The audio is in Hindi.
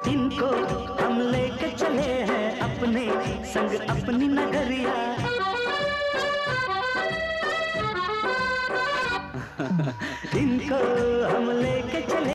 इनको हम लेके चले हैं अपने संग अपनी नगरिया। इनको हम ले